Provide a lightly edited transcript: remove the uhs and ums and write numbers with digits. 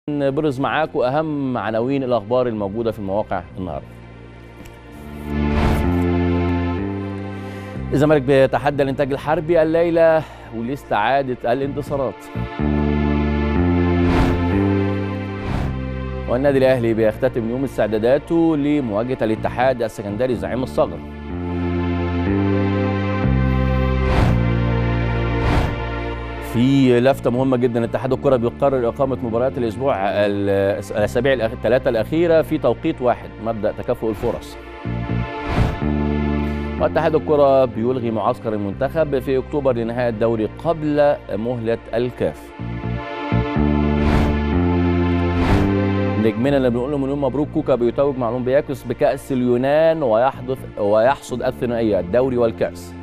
نبرز معاكم أهم عناوين الأخبار الموجودة في المواقع النهاردة. الزمالك بيتحدى الإنتاج الحربي الليلة ولاستعادة الانتصارات. والنادي الأهلي بيختتم يوم استعداداته لمواجهة الاتحاد السكندري زعيم الصقر. في لفتة مهمة جدا، اتحاد الكرة بيقرر إقامة مباريات الأسابيع الثلاثة الأخيرة في توقيت واحد، مبدأ تكافؤ الفرص. واتحاد الكرة بيلغي معسكر المنتخب في أكتوبر لنهاية الدوري قبل مهلة الكاف. نجمنا اللي بنقول له مليون مبروك، كوكا بيتوج مع اولمبياكوس بكأس اليونان ويحصد الثنائية الدوري والكأس.